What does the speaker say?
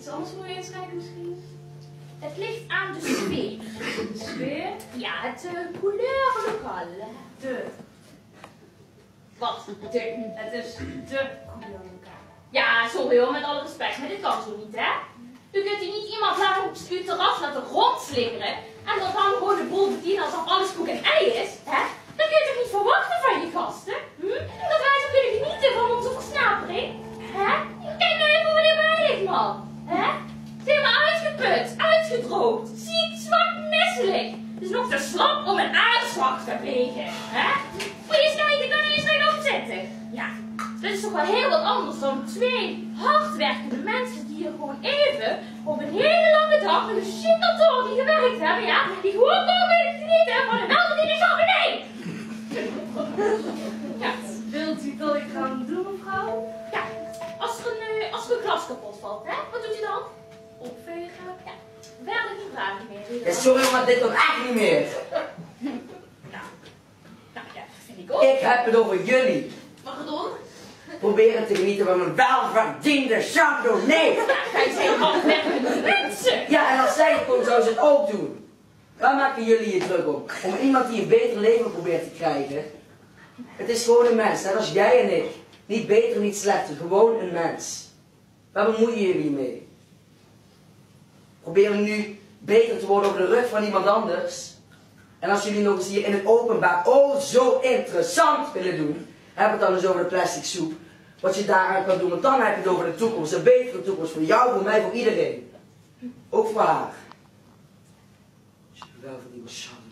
iets anders voor je inschrijven misschien? Het ligt aan de sfeer. De sfeer? Ja, het couleur lokaal. Wat? Het is de couleur lokaal. Ja, sorry hoor, met alle respect, maar dit kan zo niet, hè? U kunt hier niet iemand op uw terras laten rondslingeren en dan gaan we gewoon de boel bedienen alsof alles koek en ei is, hè? Dat kun je toch niet verwachten van je gasten? Dat wij zo kunnen genieten van onze versnapering, hè? Kijk nou even wanneer bij ligt, man, hè? Het is helemaal uitgeput, uitgedroogd, ziek, zwak, misselijk. Het is nog te slap om een aanslag te plegen, hè? Voor je snijden kan je eens rechtop zitten. Ja, dat is toch wel heel wat anders dan twee hardwerkende mensen die hier gewoon even op een hele lange dag in een chic kantoor die gewerkt hebben, ja? Die gewoon komen genieten van een welverdiende chardonnay. Ja, Wilt u dat ik ga doen, mevrouw? ja, als er een glas kapot valt, hè? Wat doet u dan? Opvegen? Ja, werkelijk geen vragen meer. Ja, sorry, maar dit kan echt niet meer. Nou ja, vind ik ook. Ik heb het over jullie. Pardon? Proberen te genieten van mijn welverdiende chardonnay. Ja, wij zijn hardwerkende mensen. Ja, en als zij het kon, zou ze het ook doen. Waar maken jullie je druk om? Om iemand die een beter leven probeert te krijgen. Het is gewoon een mens, net als jij en ik. Niet beter, niet slechter, gewoon een mens. Waar bemoeien jullie mee? Proberen nu beter te worden over de rug van iemand anders. En als jullie nog eens hier in het openbaar zo interessant willen doen, heb het dan eens over de plastic soep. Wat je daaraan kan doen, want dan heb je het over de toekomst. Een betere toekomst voor jou, voor mij, voor iedereen. Ook voor haar. Als je wel van die